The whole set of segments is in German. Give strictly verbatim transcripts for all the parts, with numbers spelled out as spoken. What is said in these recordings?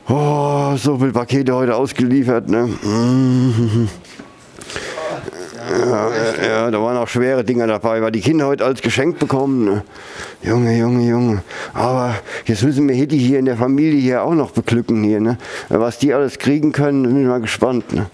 Oh, so viele Pakete heute ausgeliefert, ne? Ja, ja, da waren auch schwere Dinger dabei, weil die Kinder heute alles geschenkt bekommen. Ne? Junge, Junge, Junge. Aber jetzt müssen wir Hitti hier in der Familie hier auch noch beglücken hier, ne? Was die alles kriegen können, bin ich mal gespannt. Ne?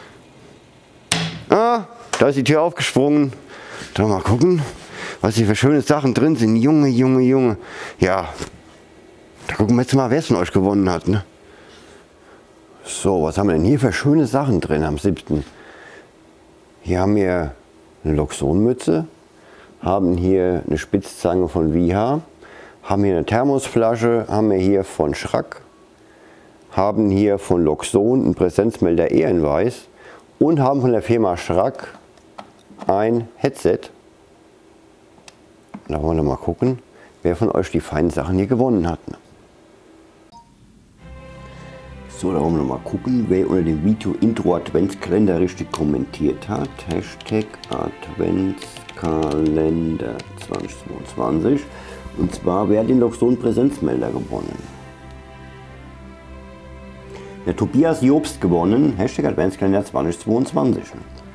Ah, da ist die Tür aufgesprungen. Da mal gucken, was hier für schöne Sachen drin sind. Junge, Junge, Junge. Ja, da gucken wir jetzt mal, wer es von euch gewonnen hat. Ne? So, was haben wir denn hier für schöne Sachen drin am siebten? Hier haben wir eine Loxon-Mütze, haben hier eine Spitzzange von Viha, haben hier eine Thermosflasche, haben wir hier von Schrack, haben hier von Loxon einen Präsenzmelder Ehrenweiß und haben von der Firma Schrack ein Headset. Da wollen wir mal gucken, wer von euch die feinen Sachen hier gewonnen hat. So, da wollen wir mal gucken, wer unter dem Video Intro Adventskalender richtig kommentiert hat. Hashtag Adventskalender zwanzig zweiundzwanzig. Und zwar, wer hat den Loxon Präsenzmelder gewonnen? Der Tobias Jobst gewonnen. Hashtag Adventskalender zwanzig zweiundzwanzig.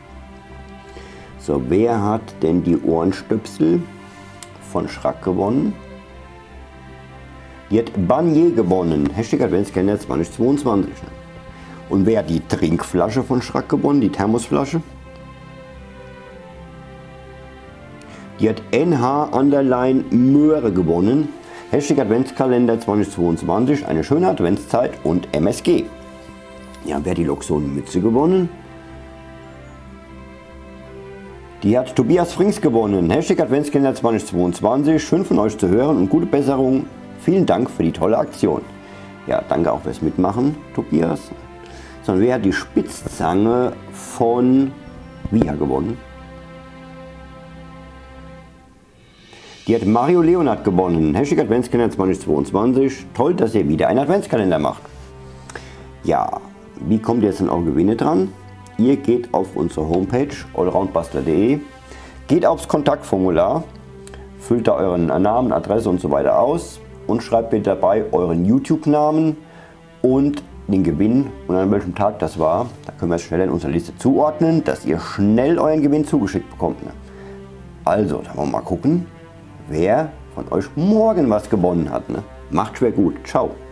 So, wer hat denn die Ohrenstöpsel von Schrack gewonnen? Die hat Banier gewonnen, Hashtag Adventskalender zwanzig zweiundzwanzig. Und wer hat die Trinkflasche von Schrack gewonnen, die Thermosflasche? Die hat N H Underline Möhre gewonnen, Hashtag Adventskalender zwanzig zweiundzwanzig, eine schöne Adventszeit und M S G. Ja, wer hat die Loxon Mütze gewonnen? Die hat Tobias Frings gewonnen, Hashtag Adventskalender zwanzig zweiundzwanzig, schön von euch zu hören und gute Besserung. Vielen Dank für die tolle Aktion. Ja, danke auch fürs Mitmachen, Tobias. Sondern wer hat die Spitzzange von Viha gewonnen? Die hat Mario Leonard gewonnen. Hashtag Adventskalender zwanzig zweiundzwanzig. Toll, dass ihr wieder einen Adventskalender macht. Ja, wie kommt ihr jetzt an eure Gewinne dran? Ihr geht auf unsere Homepage allroundbastler punkt de, geht aufs Kontaktformular, füllt da euren Namen, Adresse und so weiter aus und schreibt bitte dabei euren YouTube-Namen und den Gewinn und an welchem Tag das war. Da können wir es schnell in unserer Liste zuordnen, dass ihr schnell euren Gewinn zugeschickt bekommt. Also, da wollen wir mal gucken, wer von euch morgen was gewonnen hat. Ne? Macht schwer gut. Ciao.